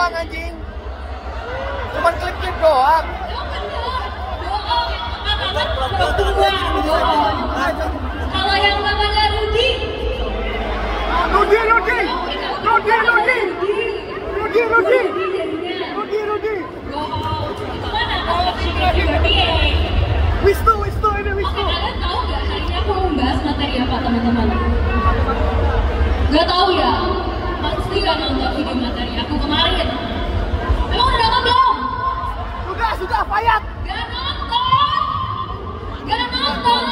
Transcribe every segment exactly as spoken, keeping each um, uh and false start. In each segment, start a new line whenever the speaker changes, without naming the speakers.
doang anjing. Cuman klip-klip doang.
Kalau yang namanya Rudi,
Rudi, Rudi, Rudi, Rudi, Rudi, Rudi, Rudi, Rudi.
mana kalau Rudi?
Wisnu, Wisnu ini Wisnu.
Kalian tahu nggak hari ini aku mau membahas materi apa teman-teman? Gak tahu ya? Pasti gak nonton video materi aku kemarin. Emang udah nonton belum?
Sudah, sudah, Fayat.
Gak nonton. Gak nonton.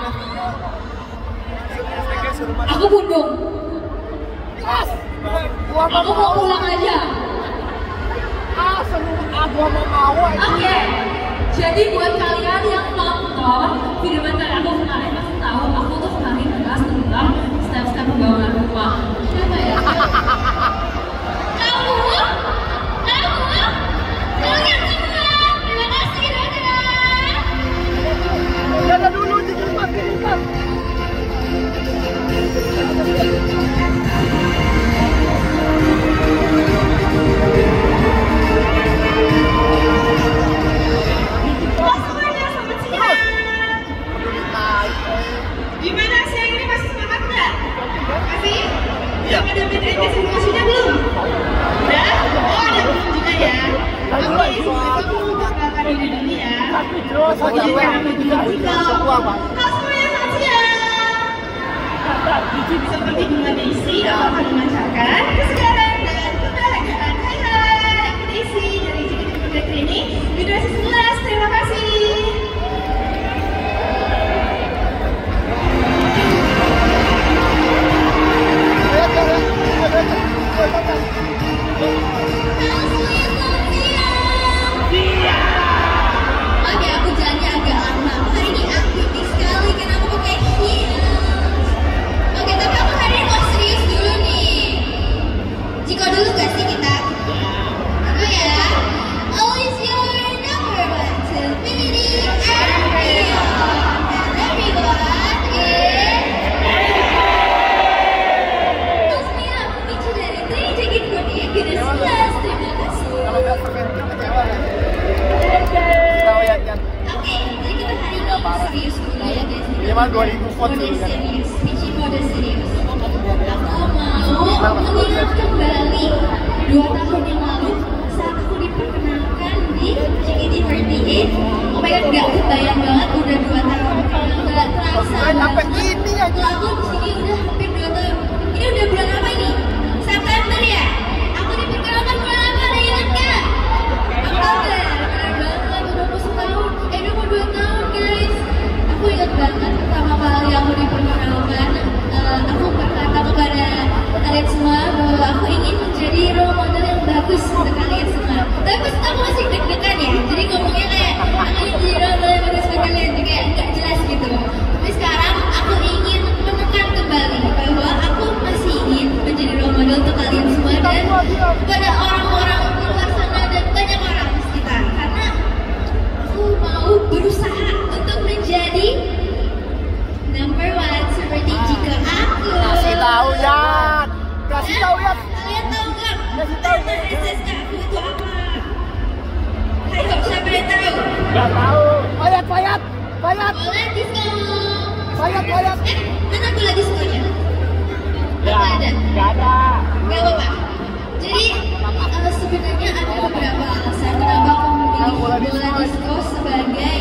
Aku bundung.
Yes. Gua
Aku mau pulang aja.
Ah, seru. Ah, gua mau mau
Oke.
aja.
Jadi buat kalian yang nonton video materi aku kemarin pasti tahu aku tuh kemarin bahas tentang step-step pembangunan rumah. Siapa ya? Kamu? Kamu? Kalian semua. Terima kasih, dadah.
Dadah dulu, dikelipat, dikelipat.
Gimana siang ini masih semangat nggak? Masih? Yang ada beda simulasinya belum? Udah? Oh ada belum juga ya? Oke, itu perkenalkan diri dulu ya. Jadi kami juga Kau semuanya selamat siang. Seperti bunga Daisy, aku akan memancarkan kesegaran dan kebahagiaan. Hai hai, aku Daisy dari J K T Project Training generasi sebelas. Terima kasih. Oke, aku jalannya agak lama. Hari ini aku aktif sekali karena aku pakai heels. Oke, tapi aku hari ini mau serius dulu nih. Jika dulu gak sih kita? Oke ya. Always your number one to Infinity and beyond. And everyone is... Maksudnya aku Michi dari J K T empat delapan generasi sebelas. Terima kasih.
Kalau nggak preventif kecewa kan? Tahu ya, Jan.
Oke, jadi kita hari ini serius dulu ya guys.
Minimal dua ribu vote
Mode
dulu kan?
serius, Michi mode serius. Aku mau mengingat kembali dua tahun yang lalu saat aku diperkenalkan di J K T empat delapan. Oh my god, gak kebayang banget udah dua tahun. Gak terasa
Sampai
banget.
ini aja.
Aku di sini udah hampir dua tahun. Ini udah bulan apa ini? September ya? Aku diperkenalkan bulan apa? Ada ingat gak? Oktober. Keren banget, udah mau setahun. Eh, udah mau dua tahun guys. Aku ingat banget pertama kali aku diperkenalkan. Uh, aku berkata kepada kalian semua bahwa aku ingin menjadi role model yang bagus untuk kalian semua. Tapi pas aku masih deg-degan ya. Jadi ngomongnya kayak aku ingin jadi role model yang bagus untuk kalian. Jadi kayak nggak jelas gitu. Tapi sekarang aku ingin menekan kembali bahwa aku masih ingin menjadi role model untuk kalian semua dan kepada orang-orang di luar sana dan banyak orang di sekitar. Karena aku mau berusaha untuk menjadi number one seperti jika aku.
Kasih tahu ya, kasih tahu ya.
Kalian tahu nggak?
Kasih tahu.
S S K aku itu apa? Ayo siapa yang tahu?
Nggak tahu. Fayat, Fayat, Fayat,
Bola disco.
Fayat, Fayat.
Eh, mana bola disconya?
Ya,
Apa ada?
nggak ada.
Gak apa-apa. Jadi uh, sebenarnya ada beberapa alasan kenapa aku memilih bola disco sebagai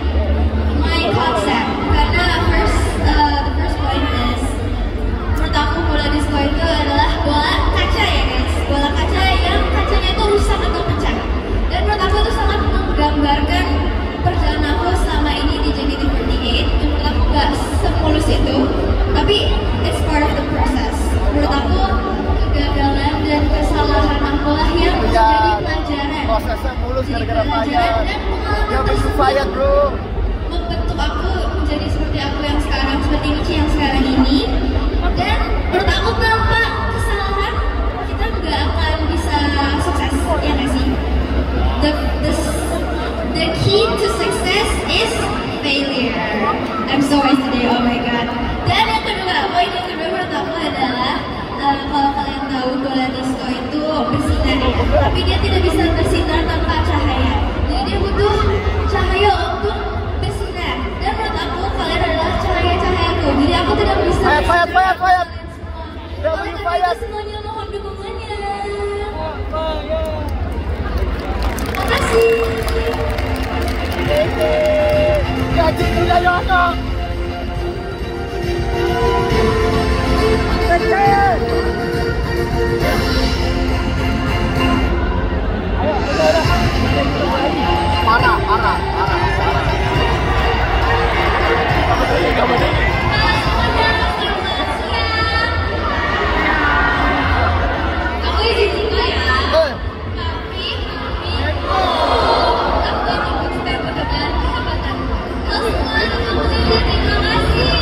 my concept. Karena first, uh, the first point is menurut aku bola disco itu adalah bola kaca ya guys. Bola kaca yang kacanya itu rusak atau pecah. Dan menurut aku itu sangat menggambarkan perjalanan aku selama ini di J K T empat delapan. Menurut aku gak semulus itu, tapi it's part of the process. Menurut aku kegagalan dan kesalahan aku lah yang
Ya,
menjadi pelajaran.
prosesnya mulus
Jadi
gara-gara
pelajaran
Fayat.
dan pengalaman
Yang bikin
tersebut
Fayat bro.
membentuk aku menjadi seperti aku yang sekarang, seperti Michi yang sekarang ini. Dan menurut aku tanpa kesalahan kita nggak akan bisa sukses, ya nggak sih? The, the, the key to success is failure. I'm so wise today, oh my god. Dan yang kedua, poin yang kedua menurut aku adalah uh, kalau kalian tahu bola disco itu bersinar ya. tapi dia tidak bisa bersinar tanpa cahaya. Jadi dia butuh cahaya untuk bersinar. Dan menurut aku kalian adalah cahaya-cahayaku. Jadi aku tidak bisa.
Fayat, Fayat, Fayat, Fayat.
Oleh karena itu semuanya mohon dukungannya. Makasih.
Gaji Trigayono. Kecil. Ayo, ayo, ayo. Parah, parah, parah.
Aku izin juga ya.
Eh.
Tapi, aku akan mencoba dengan kesempatan. Kalau semua kamu lihat, terima kasih.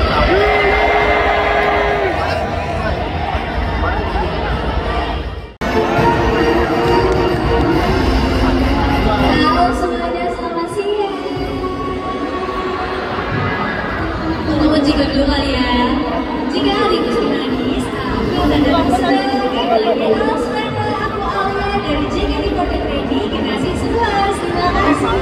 Halo semuanya, selamat siang. Tunggu jika dulu kali ya. Jika hariku manis, aku dan dan sebagai kalian Alsmena, aku Alia dari J K T empat puluh Ready Generasi sebelas. Terima kasih.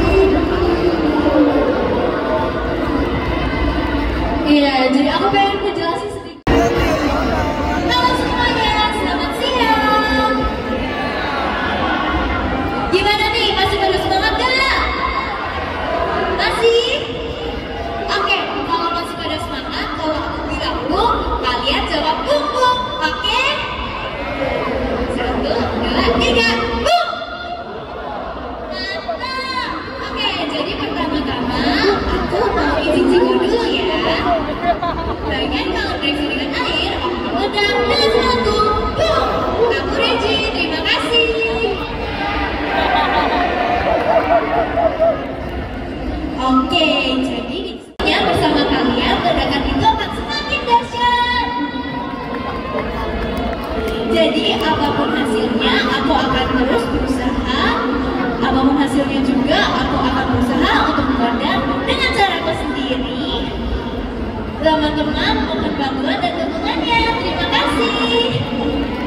Iya, jadi aku pengen menjelaskan sedikit. Halo semuanya, selamat siang. Gimana nih, masih pada semangat gak? Masih? Oke, kalau masih pada semangat, kalau aku bilang bung, kalian jawab bung bung, oke? Satu, dua, tiga, bung! Mantap! Oke, jadi pertama-tama aku mau izin singgung dulu ya. Bagian kalau bereaksi dengan air, aku meledak dengan satu, bung! Aku Regi, terima kasih. Oke, jadi ya bersama kalian ledakan itu akan semakin dahsyat. Jadi apapun hasilnya, aku akan terus berusaha. Apapun hasilnya juga, aku akan berusaha untuk meredam dengan caraku sendiri. Teman-teman, mohon bantuan dan dukungannya. Terima kasih.